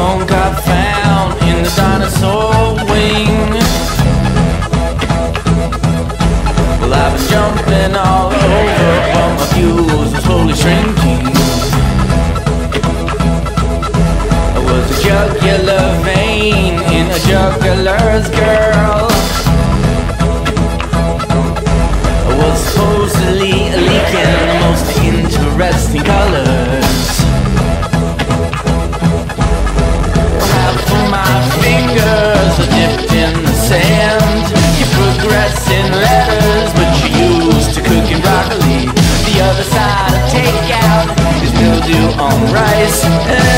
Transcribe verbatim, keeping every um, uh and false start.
phone got found in the dinosaur wing. Well, I've been jumping all over, but my fuse was slowly shrinking. I was a jugular vein in a juggler's girl. I was supposedly leaking the most interesting colors. Half of my fingers are dipped in the sand. You progress in letters, but you're used to cooking broccoli. The other side of takeout is mildew on rice.